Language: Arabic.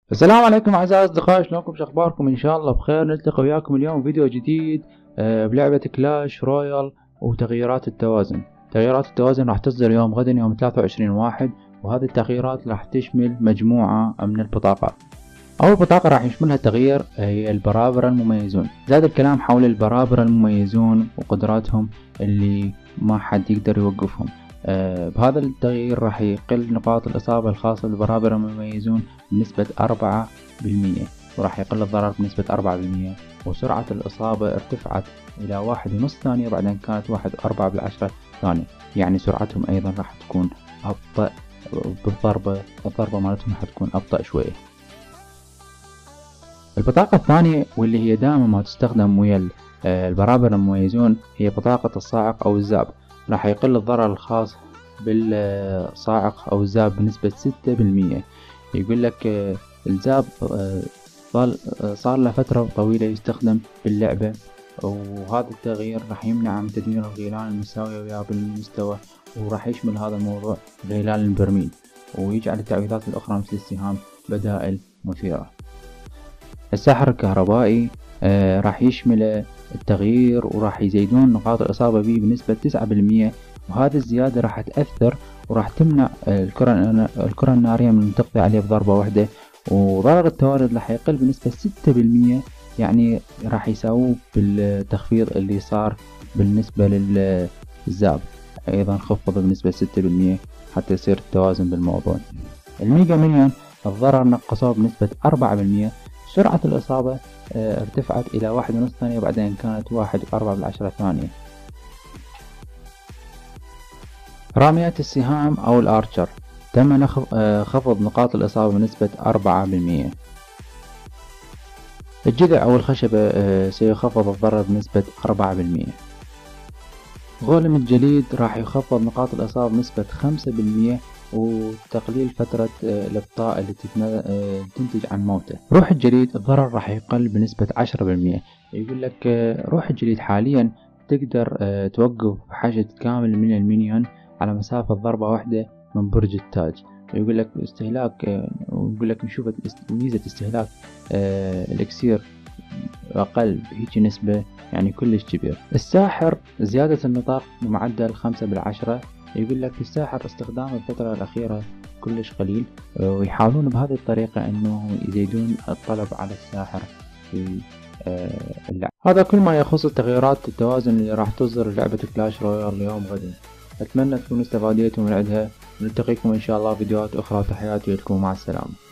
السلام عليكم اعزائي الاصدقاء، شلونكم؟ شخباركم؟ ان شاء الله بخير. نلتقي وياكم اليوم فيديو جديد بلعبة كلاش رويال وتغييرات التوازن. تغييرات التوازن راح تصدر يوم غدا يوم 23/1، وهذه التغييرات راح تشمل مجموعة من البطاقات. اول بطاقة راح يشملها التغيير هي البرابرة المميزون. زاد الكلام حول البرابرة المميزون وقدراتهم اللي ما حد يقدر يوقفهم. بهذا التغيير راح يقل نقاط الإصابة الخاصة بالبرابرة المميزون بنسبة 4%، وراح يقل الضرر بنسبة 4%، وسرعة الإصابة ارتفعت إلى 1.5 ثانية بعدين كانت 1.4 ثانية، يعني سرعتهم أيضا راح تكون أبطأ. الضربة مالتهم راح تكون أبطأ شوية. البطاقة الثانية واللي هي دائما ما تستخدم ويا البرابر المميزون هي بطاقة الصاعق أو الذاب. راح يقل الضرر الخاص بالصاعق أو الذاب بنسبة 6%. يقول لك الذاب صار له فترة طويلة يستخدم باللعبة، وهذا التغيير راح يمنع من تدمير الغيلان المساوية وياه بالمستوى، وراح يشمل هذا الموضوع غيلان البرميل، ويجعل التعويضات الأخرى مثل السهام بدائل مثيرة. الساحر الكهربائي راح يشمل التغيير وراح يزيدون نقاط الإصابة به بنسبة 9%، وهذه الزيادة راح تأثر وراح تمنع الكرة النارية من التغطية عليه بضربة واحدة، وضرر التوارد راح يقل بنسبة 6%، يعني راح يساووه بالتخفيض اللي صار بالنسبة للذاب، أيضا خفض بنسبة 6% حتى يصير التوازن بالموضوع. الميجا مليون الضرر نقصوه بنسبة 4%. سرعة الإصابة ارتفعت إلى 1.5 ثانية بعدين كانت 1.4 ثانية. راميات السهام أو الآرشر تم خفض نقاط الإصابة بنسبة 4%. الجذع أو الخشبة سيخفض الضرر بنسبة 4%. غولم الجليد راح يخفض نقاط الإصابة بنسبة 5%، وتقليل فترة الإبطاء اللي تنتج عن موته. روح الجليد الضرر راح يقل بنسبة 10%. يقول لك روح الجليد حاليا تقدر توقف حشد كامل من المينيون على مسافة ضربة واحدة من برج التاج. يقول لك استهلاك ويقول لك نشوف ميزة استهلاك الإكسير أقل بهيجي نسبة، يعني كلش كبير. الساحر زيادة النطاق بمعدل 5/10. يقول لك الساحر استخدام الفترة الأخيرة كلش قليل، ويحاولون بهذه الطريقة أنه يزيدون الطلب على الساحر في اللعب. هذا كل ما يخص التغييرات التوازن اللي راح تصدر لعبة كلاش رويال اليوم غدا. أتمنى تكونوا استفاديتوا من عندها، ونلتقيكم إن شاء الله فيديوهات أخرى. تحياتي لكم، مع السلامة.